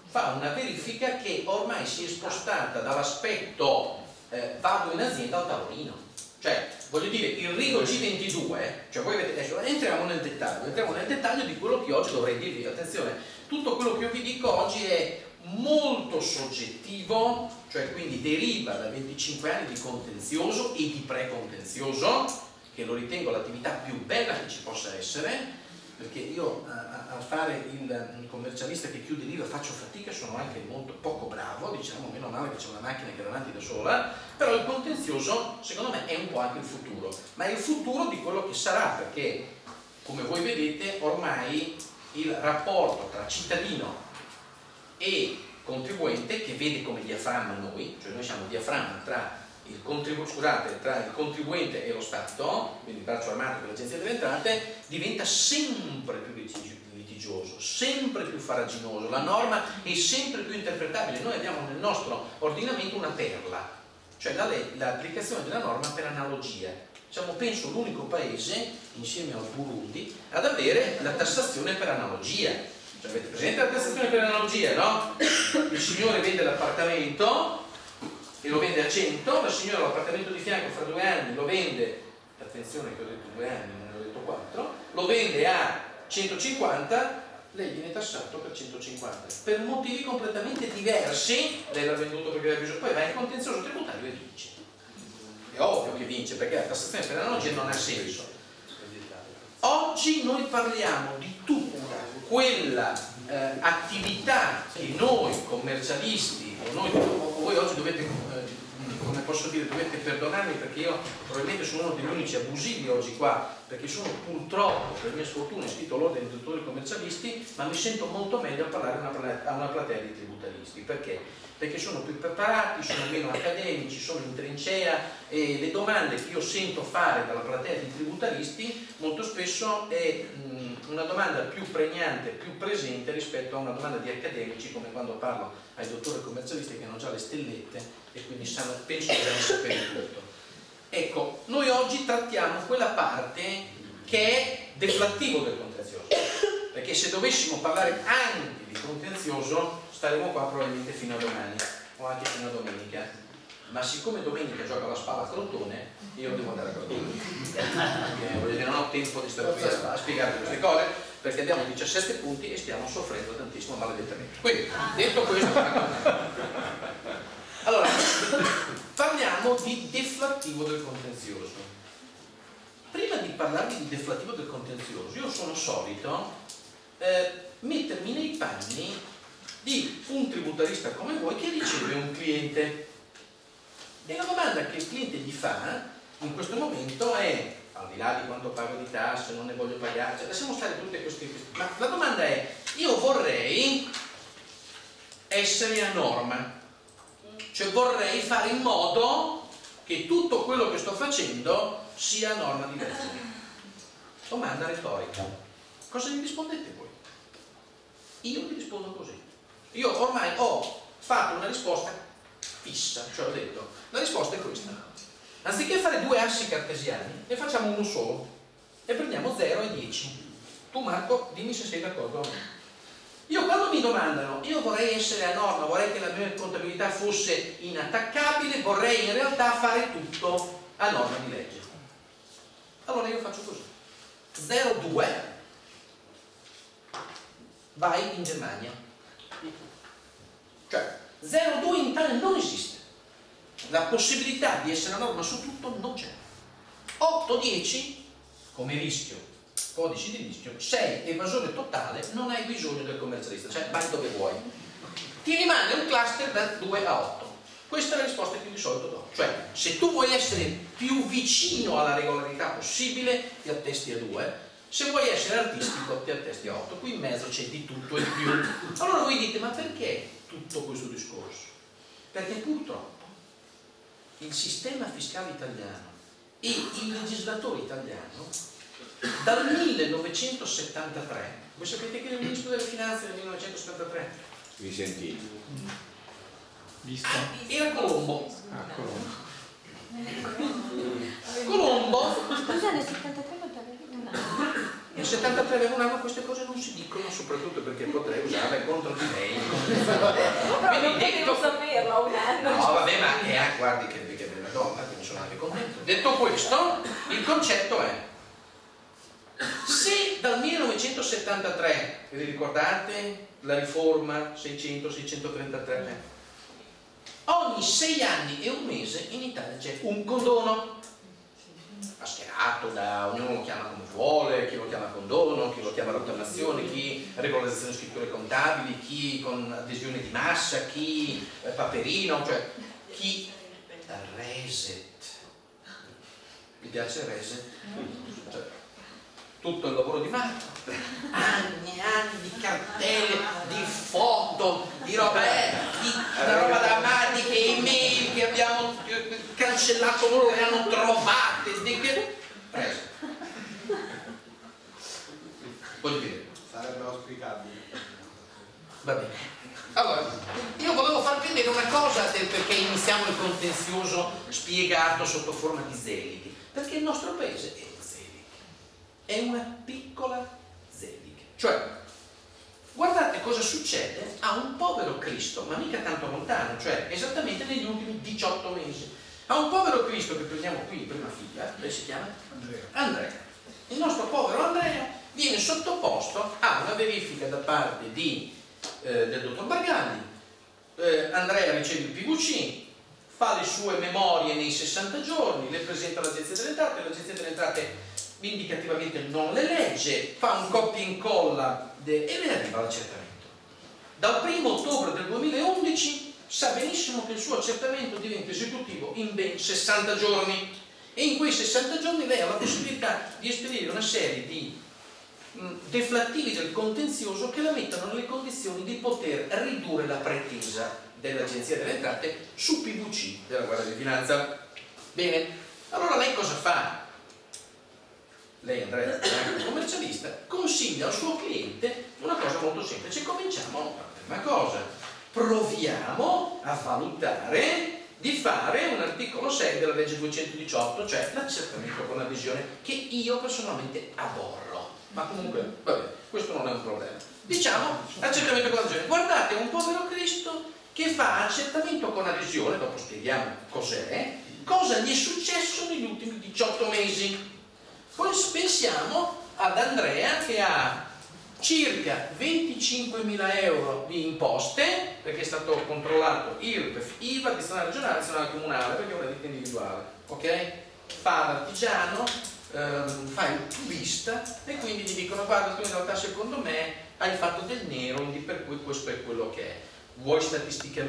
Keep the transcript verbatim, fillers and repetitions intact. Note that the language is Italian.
fa una verifica che ormai si è spostata dall'aspetto eh, vado in azienda al tavolino. Cioè, voglio dire, il Rigo G ventidue, cioè voi vedete, adesso entriamo nel dettaglio, entriamo nel dettaglio di quello che oggi dovrei dirvi. Attenzione, tutto quello che io vi dico oggi è molto soggettivo, cioè quindi deriva da venticinque anni di contenzioso e di precontenzioso, che lo ritengo l'attività più bella che ci possa essere, perché io a, a fare il, il commercialista che chiude l'I V A faccio fatica, sono anche molto poco bravo, diciamo, meno male che c'è una macchina che va avanti da sola, però il contenzioso secondo me è un po' anche il futuro, ma è il futuro di quello che sarà, perché come voi vedete ormai il rapporto tra cittadino e contribuente, che vede come diaframma noi, cioè noi siamo diaframma tra il, contribu- scusate, tra il contribuente e lo Stato, quindi il braccio armato per l'Agenzia delle Entrate, diventa sempre più litigioso, sempre più farraginoso, la norma è sempre più interpretabile. Noi abbiamo nel nostro ordinamento una perla, cioè l'applicazione della norma per analogia. Siamo, penso, l'unico paese, insieme al Burundi, ad avere la tassazione per analogia. Cioè, avete presente la tassazione per analogia, no? Il signore vende l'appartamento e lo vende a cento, la signora l'appartamento di fianco fra due anni lo vende, attenzione che ho detto due anni, non ho detto quattro, lo vende a centocinquanta, lei viene tassato per centocinquanta, per motivi completamente diversi. Lei l'ha venduto perché aveva bisogno, poi va in contenzioso tributario e vince. È ovvio che vince, perché la tassazione per analogia non ha senso. Oggi noi parliamo di tutta quella eh, attività che noi commercialisti o noi o voi oggi dovete, eh, come posso dire, dovete perdonarmi, perché io probabilmente sono uno degli unici abusivi oggi qua, perché sono purtroppo, per mia sfortuna, iscritto all'ordine dei dottori commercialisti, ma mi sento molto meglio a parlare a una, a una platea di tributaristi. Perché? Perché sono più preparati, sono meno accademici, sono in trincea, e le domande che io sento fare dalla platea di tributaristi molto spesso è mh, una domanda più pregnante, più presente rispetto a una domanda di accademici, come quando parlo ai dottori commercialisti che hanno già le stellette e quindi sanno, penso che devono sapere tutto. Ecco, noi oggi trattiamo quella parte che è deflattivo del contenzioso, perché se dovessimo parlare anche di contenzioso staremo qua probabilmente fino a domani o anche fino a domenica, ma siccome domenica gioca la Spalla a Crotone, io devo andare a Crotone, perché non ho tempo di stare qui a spiegarvi queste cose, perché abbiamo diciassette punti e stiamo soffrendo tantissimo maledettamente. Quindi, detto questo, allora parliamo di deflattivo del contenzioso. Prima di parlarvi di deflattivo del contenzioso, io sono solito eh, mettermi nei panni di un tributarista come voi che riceve un cliente, e la domanda che il cliente gli fa in questo momento è, al di là di quanto pago di tasse, non ne voglio pagare, cioè, lasciamo stare tutte queste questioni, ma la domanda è: io vorrei essere a norma, cioè vorrei fare in modo che tutto quello che sto facendo sia a norma di legge. Domanda retorica. Cosa gli rispondete voi? Io vi rispondo così. Io ormai ho fatto una risposta fissa, cioè ho detto, la risposta è questa: anziché fare due assi cartesiani, ne facciamo uno solo e prendiamo zero e dieci. Tu Marco, dimmi se sei d'accordo o no. Io quando mi domandano, io vorrei essere a norma, vorrei che la mia contabilità fosse inattaccabile, vorrei in realtà fare tutto a norma di legge. Allora io faccio così: zero due, vai in Germania. Cioè zero due in Italia non esiste, la possibilità di essere a norma su tutto non c'è. otto dieci come rischio, codici di rischio, sei evasore totale, non hai bisogno del commercialista, cioè vai dove vuoi, ti rimane un cluster da due a otto. Questa è la risposta che di solito do, cioè se tu vuoi essere più vicino alla regolarità possibile ti attesti a due, se vuoi essere artistico ti attesti a otto, qui in mezzo c'è di tutto e di più. Allora voi dite: ma perché tutto questo discorso? Perché purtroppo il sistema fiscale italiano e il legislatore italiano dal millenovecentosettantatré, voi sapete che il ministro delle finanze nel millenovecentosettantatré? Vicentino. Visto? Era Colombo. Ah, Colombo. Colombo. Scusa, nel settantatré quanto avevi? Nel settantatré avevo un anno, queste cose non si dicono, soprattutto perché potrei usarle contro di lei. Ma non potevo saperlo a un anno. No, vabbè, ma è, ah, guardi che, che bella donna, quindi sono anche contento. Detto questo, il concetto è: se dal millenovecentosettantatré, vi ricordate la riforma seicento seicentotrentatré, ogni sei anni e un mese in Italia c'è un condono, mascherato da, ognuno lo chiama come vuole, chi lo chiama condono, chi lo chiama rottamazione, chi regolarizzazione scritture contabili, chi con adesione di massa, chi eh, paperino, cioè chi reset. Vi piace il reset? Cioè, tutto il lavoro di Marco, anni e anni di cartelle, di foto, di roba, eh, di, di roba drammatica, email che abbiamo cancellato, loro le hanno trovate, di che... Preso. Voglio dire, sarebbe auspicabile. va bene. Allora, io volevo far vedere una cosa del perché iniziamo il contenzioso spiegato sotto forma di zeliti, perché il nostro paese è è una piccola zelica. Cioè, guardate cosa succede a un povero Cristo, ma mica tanto lontano, cioè esattamente negli ultimi diciotto mesi. A un povero Cristo che prendiamo qui in prima fila, lei si chiama? Andrea. Andrea. Il nostro povero Andrea viene sottoposto a una verifica da parte di, eh, del dottor Bargalli. Eh, Andrea riceve il P V C, fa le sue memorie nei sessanta giorni, le presenta all'Agenzia delle Entrate, l'Agenzia delle Entrate indicativamente non le legge, fa un copia e incolla de... e ne arriva all'accertamento. Dal primo ottobre del duemilaundici sa benissimo che il suo accertamento diventa esecutivo in ben sessanta giorni e in quei sessanta giorni lei ha la possibilità di esperire una serie di mh, deflattivi del contenzioso che la mettono nelle condizioni di poter ridurre la pretesa dell'Agenzia delle Entrate su P V C della Guardia di Finanza. Bene, allora lei cosa fa? Lei Andrea, il commercialista, consiglia al suo cliente una cosa molto semplice. Cominciamo dalla prima cosa: proviamo a valutare di fare un articolo sei della legge duecentodiciotto, cioè l'accertamento con adesione, che io personalmente aborro, ma comunque vabbè, questo non è un problema. Diciamo accertamento con adesione. Guardate un povero Cristo che fa accertamento con adesione, dopo spieghiamo cos'è, cosa gli è successo negli ultimi diciotto mesi. Poi pensiamo ad Andrea che ha circa venticinquemila euro di imposte, perché è stato controllato I R P E F, I V A, addizionale regionale, addizionale comunale, perché è una ditta individuale, ok? Fa l'artigiano, ehm, fa il tubista e quindi gli dicono: guarda, tu in realtà secondo me hai fatto del nero, quindi per cui questo è quello che è. Vuoi statisticamente